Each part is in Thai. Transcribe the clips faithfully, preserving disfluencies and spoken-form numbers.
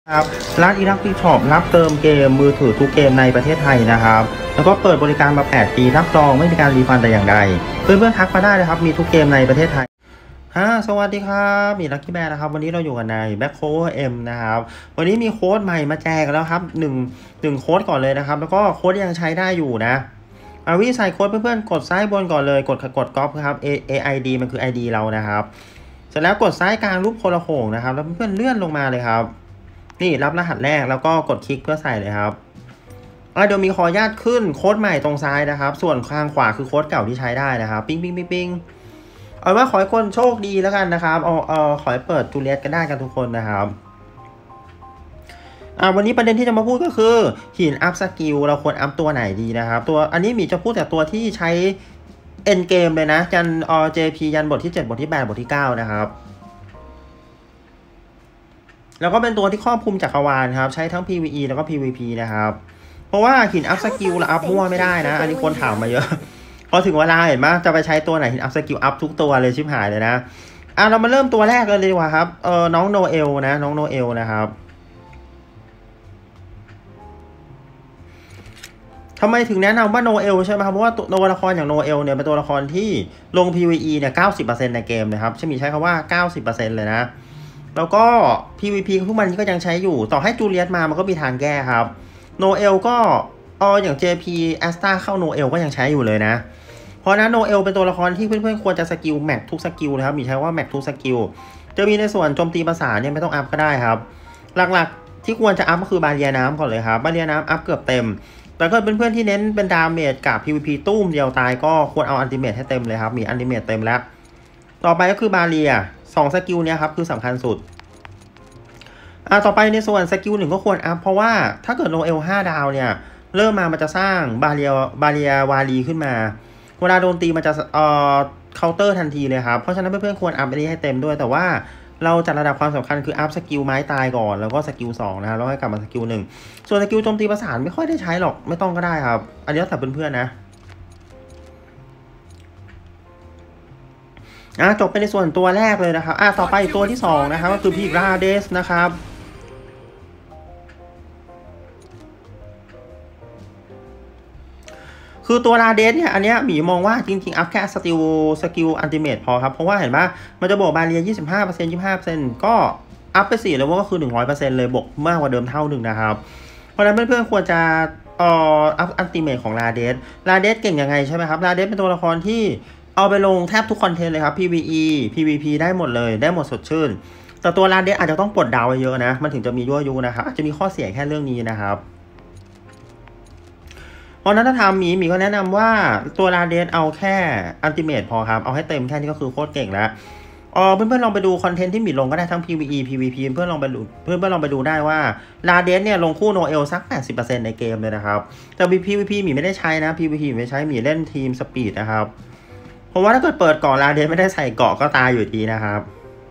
ครับร้านอีลักที่ช็อปรับเติมเกมมือถือทุกเกมในประเทศไทยนะครับแล้วก็เปิดบริการมาแปดปีรับรองไม่มีการรีฟันแต่อย่างใดเพื่อนเพื่อนทักมาได้นะครับมีทุกเกมในประเทศไทยฮะสวัสดีครับมีลักกี้แบร์นะครับวันนี้เราอยู่กันในแบ็คโค้ดเอ็มนะครับวันนี้มีโค้ดใหม่มาแจกแล้วครับหนึ่งหนึ่งโค้ดก่อนเลยนะครับแล้วก็โค้ดยังใช้ได้อยู่นะอาวิใส่โค้ดเพื่อนๆกดซ้ายบนก่อนเลยกดกดก๊อปครับ A A I D มันคือ ไอ ดี เรานะครับเสร็จแล้วกดซ้ายกลางรูปโคละโขงนะครับแล้วเพื่อนๆเลื่อนลงมาเลยครับนี่รับรหัสแรกแล้วก็กดคลิกเพื่อใส่เลยครับเดี๋ยวมีขออนุญาตขึ้นโค้ดใหม่ตรงซ้ายนะครับส่วนข้างขวาคือโค้ดเก่าที่ใช้ได้นะครับปิ้งปิ้งปิ้งปิ้งเอาว่าขอให้คนโชคดีแล้วกันนะครับเอาเอาขอให้เปิดจูเลียตกันได้กันทุกคนนะครับอ่าวันนี้ประเด็นที่จะมาพูดก็คือหินอัพสกิลเราควรอัพตัวไหนดีนะครับตัวอันนี้มีจะพูดแต่ตัวที่ใช้เอ็นเกมเลยนะยันอ เจ พี ยันบทที่เจ็ดบทที่แปดบทที่เก้านะครับแล้วก็เป็นตัวที่ครอบคลุมจักรวาลครับใช้ทั้ง พี วี อี แล้วก็ พี วี พี นะครับเพราะว่าหินอัพสกิลเราอัพมั่วไม่ได้นะอันนี้คนถามมาเยอะพอถึงเวลาเห็นไหมจะไปใช้ตัวไหนหินอัพสกิลอัพทุกตัวเลยชิบหายเลยนะอ่ะเรามาเริ่มตัวแรกเลยดีกว่าครับเออน้องโนเอลนะน้องโนเอลนะครับทำไมถึงแนะนำว่าโนเอลใช่ไหมครับเพราะว่าตัวละครอย่างโนเอลเนี่ยเป็นตัวละครที่ลง พี วี อี เนี่ย เก้าสิบเปอร์เซ็นต์ ในเกมนะครับใช่มีใช้คำว่า เก้าสิบเปอร์เซ็นต์ เลยนะแล้วก็ พี วี พี ทุกมันก็ยังใช้อยู่ต่อให้จูเลียตมามันก็มีทางแก้ครับโนเอลก็เอออย่าง เจ พี แอสตาเข้าโนเอลก็ยังใช้อยู่เลยนะเพราะนั้นโนเอลเป็นตัวละครที่เพื่อนๆควรจะสกิลแม็กทุกสกิลนะครับมีใช้ว่าแม็กทุกสกิลจะมีในส่วนโจมตีภาษาเนี่ยไม่ต้องอัพก็ได้ครับหลักๆที่ควรจะอัพก็คือบาเรียน้ำก่อนเลยครับบาเรียน้ำอัพเกือบเต็มแต่ก็เป็นเพื่อนที่เน้นเป็นดาเมจกับ พี วี พี ตุ้มเดียวตายก็ควรเอาอันติเมทให้เต็มเลยครับมีอันติเมทเต็มแล้วต่อไปก็คือบาเรียสองสกิลเนี่ยครับคือสำคัญสุดอ่าต่อไปในส่วนสกิลหนึ่งก็ควรอัพเพราะว่าถ้าเกิดโนเอลห้าดาวเนี่ยเริ่มมามันจะสร้างบาเรียบาเรียวารีขึ้นมาเวลาโดนตีมันจะเอ่อเคาน์เตอร์ทันทีเลยครับเพราะฉะนั้นเพื่อนๆควรอัพอันนี้ให้เต็มด้วยแต่ว่าเราจัดระดับความสำคัญคืออัพสกิลไม้ตายก่อนแล้วก็สกิลสองนะครับแล้วให้กลับมาสกิลหนึ่งส่วนสกิลโจมตีประสานไม่ค่อยได้ใช้หรอกไม่ต้องก็ได้ครับอันนี้แต่เพื่อนๆนะอ่ะจบไปในส่วนตัวแรกเลยนะครับอ่ะต่อไปตัวที่สองนะครับก็คือพี่ราเดสนะครับคือตัวราเดสเนี่ยอันเนี้ยหมีมองว่าจริงๆอัพแค่สกิลสกิลอัลติเมทพอครับเพราะว่าเห็นปะมันจะบวกบาเรีย ยี่สิบห้าเปอร์เซ็นต์ ยี่สิบห้าเปอร์เซ็นต์ ก็อัพไปสี่แล้วว่าก็คือ หนึ่งร้อยเปอร์เซ็นต์ เลยบวกมากกว่าเดิมเท่าหนึ่งนะครับเพราะฉะนั้นเพื่อนๆควรจะเอ่ออัพอัลติเมทของราเดสราเดสเก่งยังไงใช่ไหมครับราเดสเป็นตัวละครที่เอาไปลงแทบทุกคอนเทนต์เลยครับ พี วี อี พี วี พี ได้หมดเลยได้หมดสดชื่นแต่ตัวราเดสอาจจะต้องปลดดาวไว้เยอะนะมันถึงจะมียั่วยุนะครับอาจจะมีข้อเสียแค่เรื่องนี้นะครับเพราะนั้นถ้าทำมีมีก็แนะนำว่าตัวราเดสเอาแค่อัลติเมทพอครับเอาให้เต็มแค่นี้ก็คือโคตรเก่งแล้วอ๋อเพื่อนๆลองไปดูคอนเทนต์ที่มีลงก็ได้ทั้ง พี วี อี พี วี พี เพื่อนลองไปดูเพื่อนๆลองไปดูได้ว่าราเดสเนี่ยลงคู่โนเอลสัก แปดสิบเปอร์เซ็นต์ ในเกมเลยนะครับแต่ พี วี พี มีไม่ได้ใช้นะ พี วี พี ไม่ใช้มีเล่นทีมสปีดนะครับเพราะว่าถ้าเกิดเปิดเกาะราเดสไม่ได้ใส่เกาะก็ตายอยู่ดีนะครับ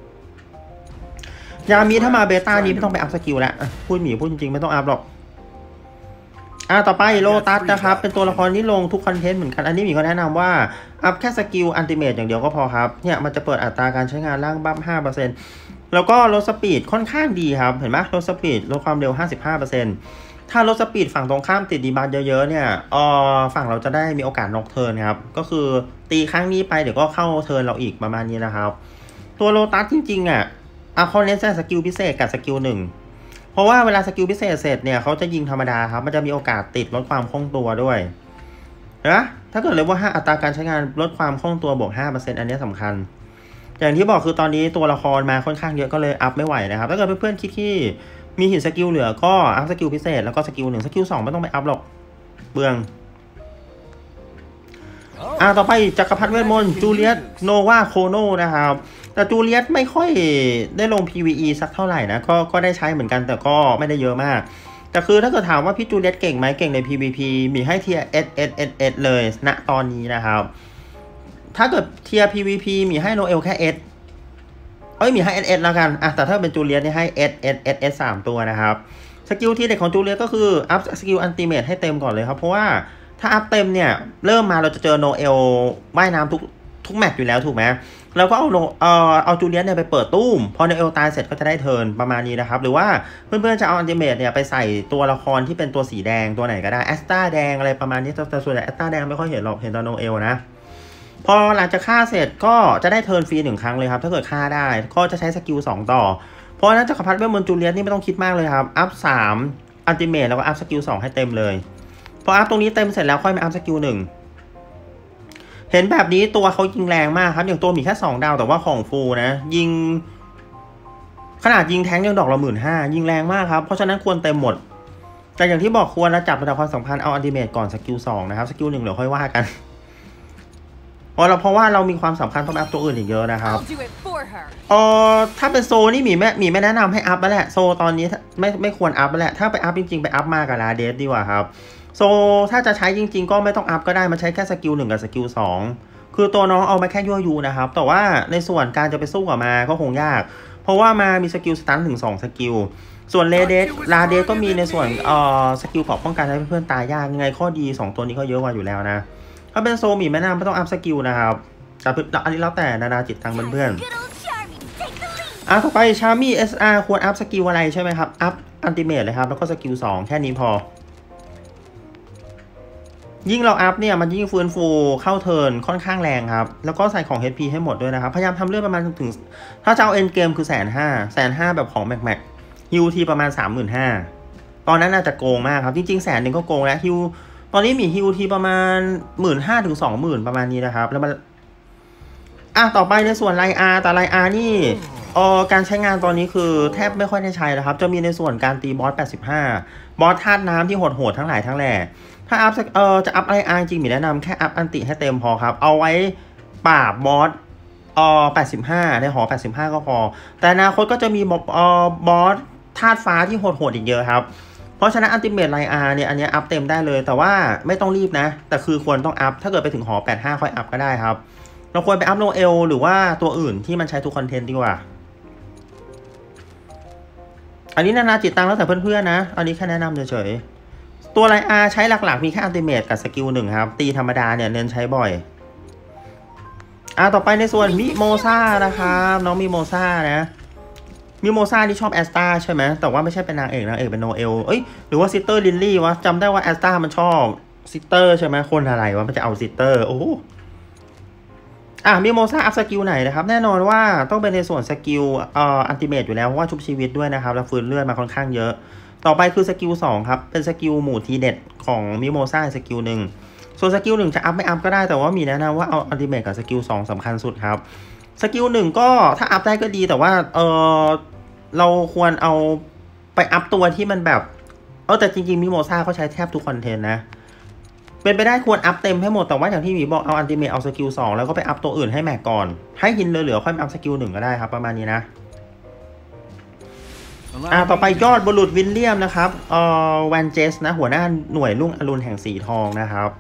ยามีถ้ามาเบต้านี้ไม่ต้องไปอัพสกิลแล้วพูดหมีพูดจริงๆไม่ต้องอัพหรอกอ่าต่อไปโลตัสนะครับเป็นตัวละครที่ลงทุกคอนเทนต์เหมือนกันอันนี้มีก็แนะนำว่าอัพแค่สกิลอัลติเมทอย่างเดียวก็พอครับเนี่ยมันจะเปิดอัตราการใช้งานล่างบัฟ ห้าเปอร์เซ็นต์ แล้วก็ลดสปีดค่อนข้างดีครับเห็นไหมลดสปีดลดความเร็ว ห้าสิบห้าเปอร์เซ็นต์ ถ้าลดสปีดฝั่งตรงข้ามติดดีบัฟเยอะๆเนี่ยเอ่อฝั่งเราจะได้มีโอกาสน็อกเทิร์นครับก็คือตีครั้งนี้ไปเดี๋ยวก็เข้าเทิร์นเราอีกประมาณนี้นะครับตัวโลตัสจริงๆอ่ะเอาเขาเน้นสกิลพิเศษกับสกิลหนึ่งเพราะว่าเวลาสกิลพิเศษเสร็จเนี่ยเขาจะยิงธรรมดาครับมันจะมีโอกาสติดลดความคล่องตัวด้วยนะถ้าเกิดเลยว่าห้าอัตราการใช้งานลดความคล่องตัวบวก ห้าเปอร์เซ็นต์ อันนี้สำคัญอย่างที่บอกคือตอนนี้ตัวละครมาค่อนข้างเยอะก็เลยอัพไม่ไหวนะครับถ้าเกิดเพื่อนๆคิดที่มีหินสกิลเหลือก็อัพสกิลพิเศษแล้วก็สกิลหนึ่งสกิลสองไม่ต้องไปอัพหรอกเบืองอ่าต่อไปจักรพรรดิเวทมนต์จูเลียตโนวาโคโนนะครับแต่จูเลียตไม่ค่อยได้ลง พี วี อี สักเท่าไหร่นะก็ก็ได้ใช้เหมือนกันแต่ก็ไม่ได้เยอะมากแต่คือถ้าเกิดถามว่าพี่จูเลียตเก่งไหมเก่งใน พี วี พี มีให้เทียร์ เอส เอส เอส เอส เลยณตอนนี้นะครับถ้าเกิดเทียร์ พี วี พี มีให้โนเอลแค่ S เอ้ยมีให้ เอส เอส แล้วกันอ่ะแต่ถ้าเป็นจูเลียตนี่ให้ S S S S สามตัวนะครับสกิลที่เด็กของจูเลียตก็คืออัพสกิลอัลติเมทให้เต็มก่อนเลยครับเพราะว่าถ้าอัพเต็มเนี่ยเริ่มมาเราจะเจอโนเอลว่ายน้ำทุกทุกแมตช์อยู่แล้วถูกไหมแล้วก็เอาเอ่อเอาจูเลียสเนี่ยไปเปิดตู้มพอโนเอลตายเสร็จก็จะได้เทิร์นประมาณนี้นะครับหรือว่าเพื่อนๆจะเอาอันติเมทเนี่ยไปใส่ตัวละครที่เป็นตัวสีแดงตัวไหนก็ได้แอสตาแดงอะไรประมาณนี้แต่ส่วนใหญ่แอสตาแดงไม่ค่อยเห็นหรอกเห็นตอนโนเอลนะพอหลังจากฆ่าเสร็จก็จะได้เทิร์นฟรีหนึ่งครั้งเลยครับถ้าเกิดฆ่าได้ก็จะใช้สกิลสองต่อเพราะนั้นจักรพรรดิเวทมนต์จูเลียสนี่ไม่ต้องคิดมากเลยครับอัพสามอัลติเมทแล้วก็อัพสกิลสองให้เต็มเลยพออัพตรงนี้เต็มเสร็จแล้วค่อยมาอัพสกิลหนึ่งเห็นแบบนี้ตัวเขายิงแรงมากครับอย่างตัวมีแค่สองดาวแต่ว่าของฟูนะยิงขนาดยิงแทงยังดอกละหมื่นห้ายิงแรงมากครับเพราะฉะนั้นควรเต็มหมดแต่อย่างที่บอกควรนะจับระดับความสำคัญเอาอัลติเมทก่อนสกิลสองนะครับสกิลหนึ่งเดี๋ยวค่อยว่ากันเพราะเราเพราะว่าเรามีความสำคัญต้องอัพตัวอื่นอีกเยอะนะครับเออถ้าเป็นโซนี่มีแม่มีไม่แนะนำให้อัพแล้วแหละโซตอนนี้ไม่ไม่ควรอัพแล้วแหละถ้าไปอัพจริงๆไปอัพมากับลาเดสดีกว่าครับโซถ้าจะใช้จริงๆก็ไม่ต้องอัพก็ได้มาใช้แค่สกิลหนึ่งกับสกิลสองคือตัวน้องเอามาแค่ยั่วยุนะครับแต่ว่าในส่วนการจะไปสู้กับมาก็คงยากเพราะว่ามามีสกิลสตันถึงสองสกิลส่วนเลเดสลาเดสก็มีในส่วนเอ่อสกิลของป้องกันให้เพื่อนๆตายยากยังไงข้อดีสองตัวนี้ก็เยอะกว่าอยู่แล้วนะถ้าเป็นโซมีแนะนำไม่ต้องอัพสกิลนะครับแต่อันนี้แล้วแต่นานาจิตทางเพื่อนๆอ่ะต่อไปชามี่ เอส อาร์ ควรอัพสกิลอะไรใช่ไหมครับอัพอัลติเมทเลยครับแล้วก็สกิลสองแค่นี้พอยิ่งเราอัพเนี่ยมันยิ่งฟื้นฟูเข้าเทิร์นค่อนข้างแรงครับแล้วก็ใส่ของ เอช พี ให้หมดด้วยนะครับพยายามทำเลือดประมาณถึงถ้าจะเอาเอ็นเกมคือแสนห้าแสนห้าแบบของแม็กแม็กฮิวทีประมาณสามหมื่นห้าตอนนั้นน่าจะโกงมากครับจริงๆแสนหนึ่งก็โกงแล้วฮิวตอนนี้มีฮิวทีประมาณหมื่นห้าถึงสองหมื่นประมาณนี้นะครับแล้วมันอ่ะต่อไปในส่วนไลอาร์แต่ไลอาร์นี่เอ่อการใช้งานตอนนี้คือแทบไม่ค่อยได้ใช้แล้วครับจะมีในส่วนการตีบอสแปดสิบห้าบอสธาตุน้ำที่โหดๆทั้งหลายทั้งแหล่ถ้าอัพเอ่อจะอัพไลอาร์จริงมีแนะนำแค่อัพอันติให้เต็มพอครับเอาไว้ปราบบอสเอ่อแปดสิบห้าในหอแปดสิบห้าก็พอแต่อนาคตก็จะมีบอสเอ่อบอสธาตุฟ้าที่โหดๆอีกเยอะครับเพราะฉะนั้นอัลติเมทไลอาร์เนี่ยอันนี้อัพเต็มได้เลยแต่ว่าไม่ต้องรีบนะแต่คือควรต้องอัพถ้าเกิดไปถึงหอแปดสิบห้าค่อยอัพก็ได้ครับเราควรไปอัพโนเอลหรือว่าตัวอื่นที่มันใช้ทุกคอนเทนต์ดีกว่าอันนี้นานาจิตตังแล้วแต่เพื่อนๆนะอันนี้แค่แนะนำเฉยๆตัวไลอาร์ใช้หลักๆมีแค่อัลติเมทกับสกิลหนึ่งครับตีธรรมดาเนี่ยเน้นใช้บ่อยอ่าต่อไปในส่วนมิโมซ่านะครับน้องมิโมซ่านะมิโมซ่าที่ชอบแอสตาใช่ไหมแต่ว่าไม่ใช่เป็นนางเอกนางเอกเป็นโนเอลเอ้ยหรือว่าซิสเตอร์ลินลี่วะจำได้ว่าแอสตามันชอบซิสเตอร์ใช่ไหมคนอะไรวะมันจะเอาซิสเตอร์โอ้อ่ะมิโมซ่าอัพสกิลไหนนะครับแน่นอนว่าต้องเป็นในส่วนสกิลเอ่ออัลติเมทอยู่แล้วเพราะว่าชุบชีวิตด้วยนะครับแล้วฟื้นเลือดมาค่อนข้างเยอะต่อไปคือสกิลสองครับเป็นสกิลหมู่ทีเด็ดของมิโมซ่าสกิลหนึ่งส่วนสกิลหนึ่งจะอัพไม่อัพก็ได้แต่ว่ามีแนะนำว่าเอาอัลติเมทกับสกิลสองสำคัญสุดครับสกิลหนึ่งก็ถ้าอัพได้ก็ดีแต่ว่าเออเราควรเอาไปอัพตัวที่มันแบบเออแต่จริงๆมิโมซ่าเขาใช้แทบทุกคอนเทนต์นะเป็นไปได้ควรอัพเต็มให้หมดแต่ว่าอย่างที่มีบอกเอาอัลติเมทเอาสกิลสองแล้วก็ไปอัพตัวอื่นให้แม็กก่อนให้หินเหลือๆค่อยอัพสกิลหนึ่งก็ได้ครับประมาณนี้นะอ่าต่อไปยอดบุรุษวิลเลียมนะครับเอ่อแวนเจสนะหัวหน้าหน่วยรุ่งอรุณแห่งสีทองนะครับ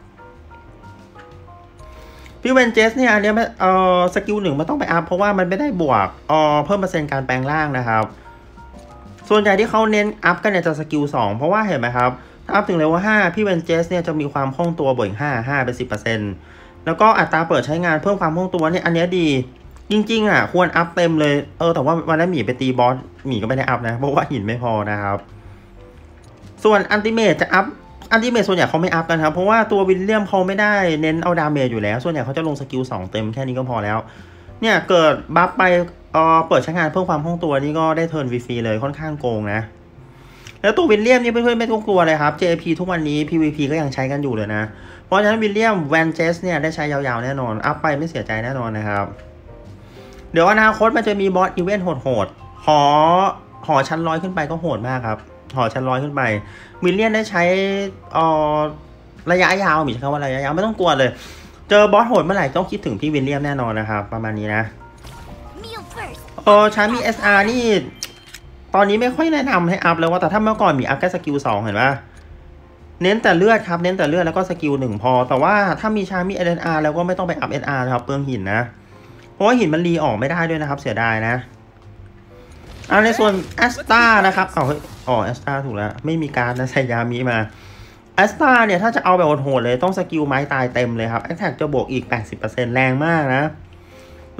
พี่แวนเจสเนี่ยอันนี้เอ่อสกิลหนึ่งมันต้องไปอัพเพราะว่ามันไม่ได้บวกเอ่อเพิ่มเปอร์เซ็นต์การแปลงร่างนะครับส่วนใหญ่ที่เขาเน้นอัพกันเนี่ยจะสกิลสองเพราะว่าเห็นไหมครับถ้าอัพถึงเลเวลห้าพี่แวนเจสเนี่ยจะมีความคล่องตัวบวกห้า ห้าเป็น สิบเปอร์เซ็นต์ แล้วก็อัตราเปิดใช้งานเพิ่มความคล่องตัวเนี่ยอันนี้ดีจริงๆอ่ะควรอัพเต็มเลยเออแต่ว่าวันนั้นหมีไปตีบอสหมีก็ไม่ได้อัพนะเพราะว่าหินไม่พอนะครับส่วนอัลติเมทจะอัพอัลติเมทส่วนใหญ่เขาไม่อัพกันครับเพราะว่าตัววิลเลียมเขาไม่ได้เน้นเอาดาเมจอยู่แล้วส่วนใหญ่เขาจะลงสกิลสองเต็มแค่นี้ก็พอแล้วเนี่ยเกิดบัฟไปเออเปิดใช้งานเพิ่มความคล่องตัวนี่ก็ได้เทิร์นฟรีๆเลยค่อนข้างโกงนะแล้วตัววิลเลียมนี่เพื่อนๆไม่ต้องกลัวเลยครับ เจ พี ทุกวันนี้ พี วี พี ก็ยังใช้กันอยู่เลยนะเพราะฉะนั้นวิลเลียมแวนเจสเนี่ยได้ใช้ยาวๆแน่นอนอัพไปไม่เสียใจแน่นอนนะครับเดี๋ยวอนาคตมันจะมีบอสอีเวนต์โหดๆหอหอชั้นร้อยขึ้นไปก็โหดมากครับหอชั้นร้อยขึ้นไปวิลเลียนได้ใช้เอ่อระยะยาวมีคำว่าระยะยาวไม่ต้องกลัวเลยเจอบอสโหดเมื่อไหร่ต้องคิดถึงพี่วิลเลียมแน่นอนนะครับประมาณนี้นะเออชามี เอส อาร์ นี่ตอนนี้ไม่ค่อยแนะนำให้อัพแล้วว่าแต่ถ้าเมื่อก่อนมีอัพแค่สกิลสองเห็นปะเน้นแต่เลือดครับเน้นแต่เลือดแล้วก็สกิลหนึ่งพอแต่ว่าถ้ามีชามี เอ็น อาร์ แล้วก็ไม่ต้องไปอัพ เอ็น อาร์ ครับเปลืองหินนะเพราะว่าหินมันรีออกไม่ได้ด้วยนะครับเสียดายนะอ่าในส่วนแอสตานะครับเอาเฮ้ยอ๋อแอสตาถูกแล้วไม่มีการนะใส่ยามีมาแอสตาเนี่ยถ้าจะเอาแบบโหดเลยต้องสกิลไม้ตายเต็มเลยครับแอคแท็กจะบวกอีก แปดสิบเปอร์เซ็นต์ แรงมากนะ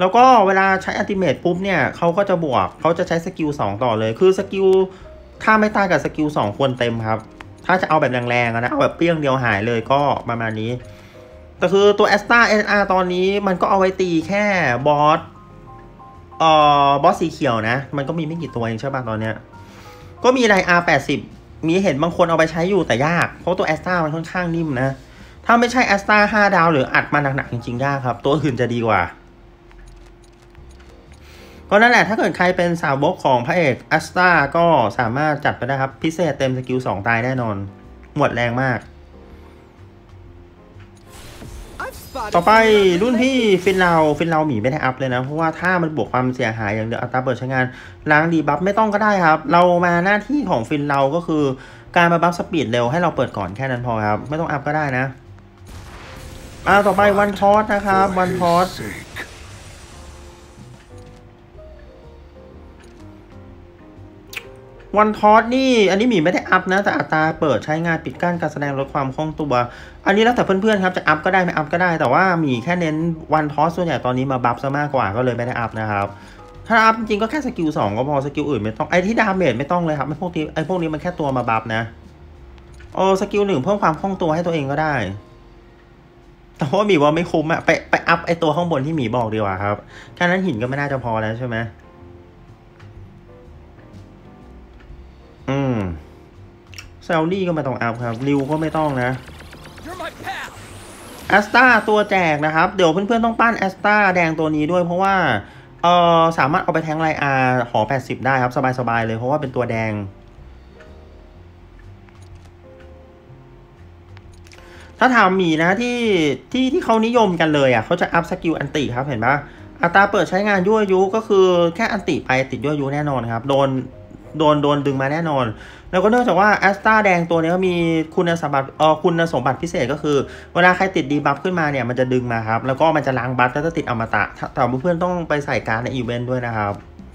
แล้วก็เวลาใช้อัลติเมทปุ๊บเนี่ยเขาก็จะบวกเขาจะใช้สกิลสองต่อเลยคือสกิลถ้าไม่ตายกับสกิลสองควรเต็มครับถ้าจะเอาแบบแรงๆนะเอาแบบเปรี้ยงเดียวหายเลยก็ประมาณนี้แต่คือตัวแอสตาเออาร์ตอนนี้มันก็เอาไว้ตีแค่บอสเอ่อบอสสีเขียวนะมันก็มีไม่กี่ตัวเองใช่ป่ะตอนเนี้ยก็มีไลอาร์แปดสิบมีเห็นบางคนเอาไปใช้อยู่แต่ยากเพราะตัวแอสตามันค่อนข้างนิ่มนะถ้าไม่ใช่แอสตาห้าดาวหรืออัดมาหนักๆจริงๆยากครับตัวอื่นจะดีกว่าก็นั่นแหละถ้าเกิดใครเป็นสาวกของพระเอกแอสตาก็สามารถจัดไปได้ครับพิเศษเต็มสกิลสองตายแน่นอนหมดแรงมากต่อไปรุ่นพี่ฟินเราฟินเราหมีไม่ได้อัพเลยนะเพราะว่าถ้ามันบวกความเสียหายอย่างเดียวอัตราเปิดใช้งานล้างดีบัฟไม่ต้องก็ได้ครับเรามาหน้าที่ของฟินเราก็คือการมาบัฟสปีดเร็วให้เราเปิดก่อนแค่นั้นพอครับไม่ต้องอัพก็ได้นะอ่าต่อไปวันพอสนะครับวันพอสวันทอสนี่อันนี้หมีไม่ได้อัพนะแต่อัตราเปิดใช้งานปิดกั้นการแสดงลดความคล่องตัวอันนี้แล้วแต่เพื่อนๆครับจะอัพก็ได้ไม่อัพก็ได้แต่ว่าหมีแค่เน้นวันทอสส่วนใหญ่ตอนนี้มาบัฟซะมากกว่าก็เลยไม่ได้อัพนะครับถ้าอัพจริงๆก็แค่สกิลสองก็พอสกิลอื่นไม่ต้องไอที่ดาเมจไม่ต้องเลยครับไม่พวกนี้ไอพวกนี้มันแค่ตัวมาบัฟนะโอ้สกิลหนึ่งเพิ่มความคล่องตัวให้ตัวเองก็ได้แต่ว่าหมีว่าไม่คุ้มอะไปไปอัพไอตัวข้างบนที่หมีบอกดีกว่าครับแค่นั้นหินก็ไม่น่าจะพอแล้วใช่ไหมอืมเซลลี่ก็ไม่ต้องอัพครับริวก็ไม่ต้องนะแอสตาตัวแจกนะครับเดี๋ยวเพื่อนๆต้องปั้นแอสตาแดงตัวนี้ด้วยเพราะว่าเออสามารถเอาไปแทงไลอาร์หอแปดสิบได้ครับสบายๆเลยเพราะว่าเป็นตัวแดงถ้าถามหมีนะที่ที่ที่เขานิยมกันเลยอ่ะเขาจะอัพสกิลอันติครับเห็นปะอัตราเปิดใช้งานยั่วยุก็คือแค่อันติไปติดยั่วยุแน่นอนครับโดนโดนโดนดึงมาแน่นอนแล้วก็เนื่องจากว่าแอสตาแดงตัวนี้มีคุณสมบัติเออคุณสมบัติพิเศษก็คือเวลาใครติดดีบัฟขึ้นมาเนี่ยมันจะดึงมาครับแล้วก็มันจะล้างบัฟแล้วจะติดอมตะแต่เพื่อนๆต้องไปใส่การในอีเวนต์ด้วยนะครับ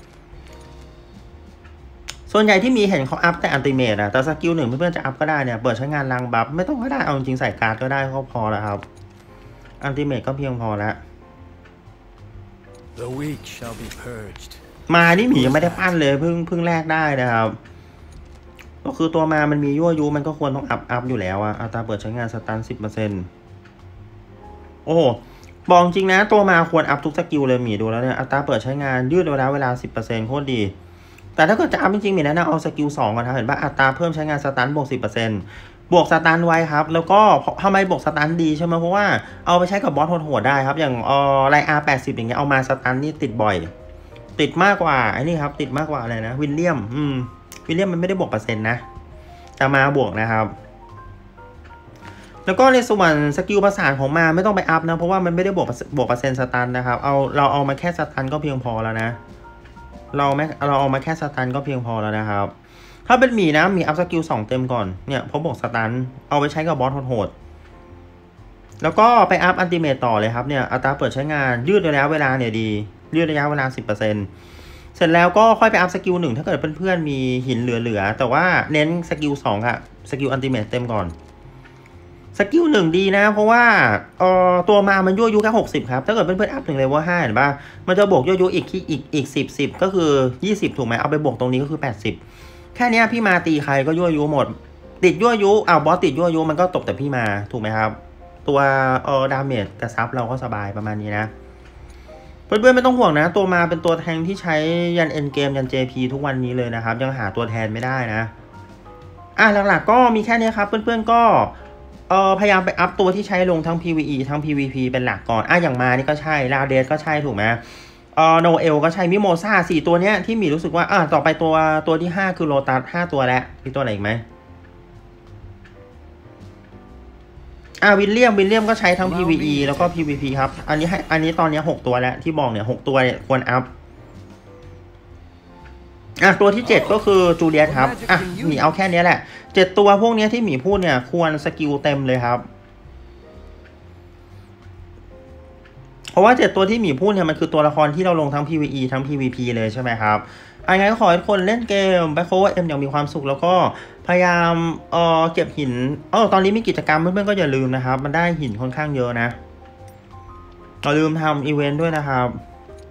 ส่วนใหญ่ที่มีเห็นเขาอัพแต่อัลติเมทอะแต่สกิลหนึ่งเพื่อนๆจะอัพก็ได้เนี่ยเปิดใช้งานล้างบัฟไม่ต้องก็ได้เอาจริงใส่การ์ดก็ได้ก็พอแล้วครับอัลติเมทก็เพียงพอแล้วมานี่หมียังไม่ได้ปั้นเลยเพิ่งเพิ่งแลกได้นะครับก็คือตัวมามันมียั่วยุมันก็ควรต้องอัพอัพอยู่แล้วอะอัตราเปิดใช้งานสตัน สิบเปอร์เซ็นต์ โอ้บอกจริงนะตัวมาควรอัพทุกสกิลเลยหมีดูแล้วเนี่ยอัตราเปิดใช้งานยืดเวลาเวลา สิบเปอร์เซ็นต์ โคตรดีแต่ถ้าเกิดจะอัพจริงๆหมีแนะนำเอาสกิลสองก่อนครับเห็นป่ะอัตราเพิ่มใช้งานสตันบวก สิบเปอร์เซ็นต์ บวกสตันไว้ครับแล้วก็ทำไมบวกสตันดีใช่ไหมเพราะว่าเอาไปใช้กับบอสโหดๆได้ครับอย่างเอ่อไลอาร์แปดสิบอย่างเงี้ยเอามาสตันนี่ติดบ่อยติดมากกว่าไอ้นี่ครับติดมากกว่าอะไรนะวิลเลียมอืมวิลเลียมมันไม่ได้บวกเปอร์เซ็นต์นะแต่มาบวกนะครับแล้วก็ในส่วนสกิลประสานของมาไม่ต้องไปอัพนะเพราะว่ามันไม่ได้บวกบวกเปอร์เซ็นต์สตันนะครับเอาเราเอามาแค่สตันก็เพียงพอแล้วนะเราแม่เราเอามาแค่สตันก็เพียงพอแล้วนะครับถ้าเป็นหมีนะมีอัพสกิลสองเต็มก่อนเนี่ยเพราะบวกสตันเอาไปใช้กับบอสโหดๆแล้วก็ไปอัพอัลติเมทต่อเลยครับเนี่ยอัตราเปิดใช้งานยืดระยะเวลาเนี่ยดียืดระยะเวลา สิบเปอร์เซ็นต์ เสร็จแล้วก็ค่อยไปอัพสกิลหนึ่งถ้าเกิดเพื่อนๆมีหินเหลือๆแต่ว่าเน้นสกิลสองอะสกิลอัลติเมทเต็มก่อนสกิลหนึ่งดีนะเพราะว่าเอ่อตัวมามันยั่วยุแค่หกสิบครับถ้าเกิดเพื่อนๆอัพถึงเลเวลห้าเห็นป่ะมันจะบวกยั่วยุอีกที่อีกอีกสิบ สิบก็คือยี่สิบถูกไหมเอาไปบวกตรงนี้ก็คือแปดสิบแค่นี้พี่มาตีใครก็ยั่วยุหมดติดยั่วยุอ้าวบอสติดยั่วยุมันก็ตกแต่พี่มาถูกไหมครับตัวเอ่อดาเมจกระซับเราก็สบายประมาณนี้นะเพื่อนๆไม่ต้องห่วงนะตัวมาเป็นตัวแทงที่ใช้ยันเอ็นเกมยัน เจ พี ทุกวันนี้เลยนะครับยังหาตัวแทนไม่ได้นะอ่ะหลักๆก็มีแค่นี้ครับเพื่อนๆก็เออพยายามไปอัพตัวที่ใช้ลงทั้ง พี วี อี ทั้ง พี วี พี เป็นหลักก่อนอ่ะอย่างมานี่ก็ใช่ลาเดสก็ใช่ถูกไหมเออโนเอลก็ใช่มิโมซ่าสี่ตัวเนี้ยที่มีรู้สึกว่าอ่ะต่อไปตัวตัวที่ห้าคือโลตัสห้าตัวแล้วมีตัวอะไรอีกไหมอ่าวิลเลียมวิลเลียมก็ใช้ทั้ง พี วี อี แล้วก็ พี วี พี ครับอันนี้ให้อันนี้ตอนนี้หกตัวแล้วที่บอกเนี่ยหกตัวเนี่ยควรอัพอ่ะตัวที่เจ็ดก็คือจูเลียสครับอ่ะหมีเอาแค่นี้แหละเจ็ดตัวพวกนี้ที่หมีพูดเนี่ยควรสกิลเต็มเลยครับเพราะว่าเจ็ดตัวที่หมีพูดเนี่ยมันคือตัวละครที่เราลงทั้ง พี วี อี ทั้ง พี วี พี เลยใช่ไหมครับยังไงก็ขอให้ทุกคนเล่นเกม Black Clover M อย่างมีความสุขแล้วก็พยายามเอ่อเก็บหินเออตอนนี้มีกิจกรรมเพื่อนๆก็อย่าลืมนะครับมันได้หินค่อนข้างเยอะนะอย่าลืมทำอีเวนต์ด้วยนะครับ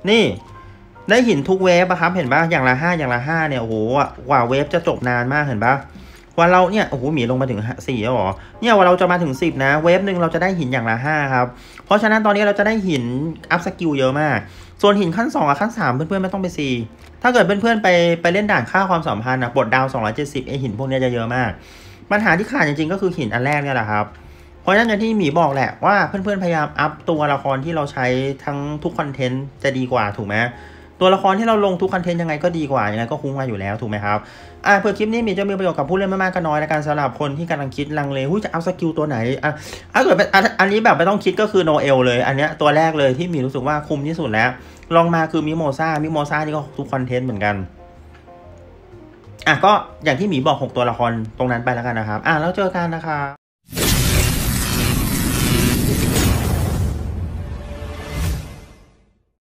นี่ได้หินทุกเวฟอะครับเห็นปะอย่างละห้าอย่างละห้าเนี่ยโอ้โหกว่าเวฟจะจบนานมากเห็นปะว่าเราเนี่ยโอ้โหหมีลงมาถึงสี่แล้วหรอเนี่ยว่าเราจะมาถึงสิบนะเวฟหนึ่งเราจะได้หินอย่างละห้าครับเพราะฉะนั้นตอนนี้เราจะได้หินอัพสกิลเยอะมากส่วนหินขั้นสองกับขั้นสามเพื่อนๆไม่ต้องไปซีถ้าเกิดเพื่อนๆไปไปเล่นด่านค่าความสัมพันธ์นะปลดดาวสองร้อยเจ็ดสิบไอหินพวกนี้จะเยอะมากปัญหาที่ขาดจริงๆก็คือหินอันแรกเนี่ยแหละครับเพราะฉะนั้นอย่างที่หมีบอกแหละว่าเพื่อนๆพยายามอัพตัวละครที่เราใช้ทั้งทุกคอนเทนต์จะดีกว่าถูกไหมตัวละครที่เราลงทุกคอนเทนต์ยังไงก็ดีกว่ายังไงก็คุ้มกว่าอยู่แล้วถูกไหมครับอ่าเพื่อคลิปนี้มีจะมีประโยชน์กับผู้เล่นไม่มากก็น้อยในการสำหรับคนที่กำลังคิดลังเลหุ้ยจะเอาสกิลตัวไหนอ่ะถ้าเกิดเป็นอันนี้แบบไม่ต้องคิดก็คือโนเอลเลยอันเนี้ยตัวแรกเลยที่มีรู้สึกว่าคุ้มที่สุดแล้วลองมาคือมิโมซ่ามิโมซ่านี่ก็ทุกคอนเทนต์เหมือนกันอ่ะก็อย่างที่หมีบอกหกตัวละครตรงนั้นไปแล้วกันนะครับอ่ะแล้วเจอกันนะครับ